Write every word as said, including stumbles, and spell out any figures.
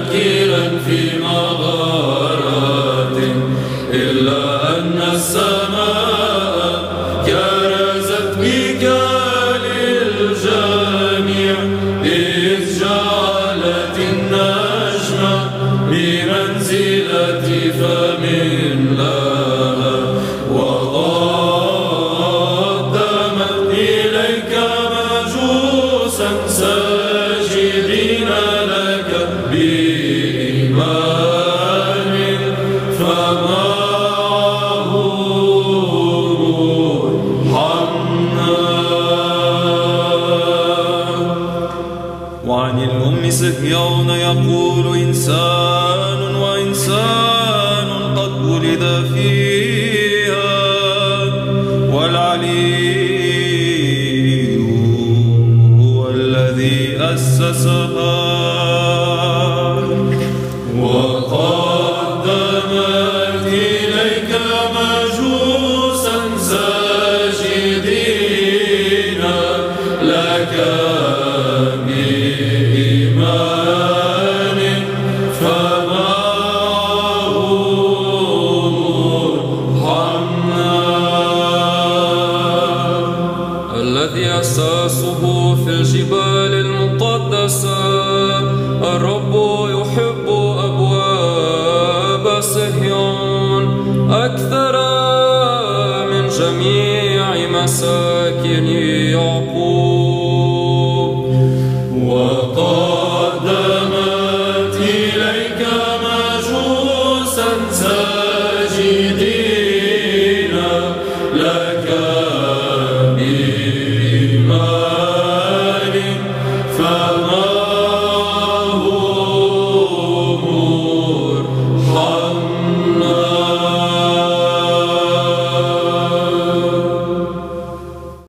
متنكرا في مغارات، إلا أن السماء كرزت بك للجميع، إذ جعلت النجم بمنزلة فم لها، وقدمت إليك مجوسا ساجدين لك بإيمان، فما وعن الأم صهيون يقول إنسان وإنسان قد ولد فيها، والعلي هو الذي أسسها، وقدمت إليك مجوسا ساجدين لك بإيمان، فما الذي أساسه في الجبال المقدسة. الرب يحب أبواب صهيون أكثر من جميع مساكن يعقوب، وقدمت إليك مجوسا ساجدين لك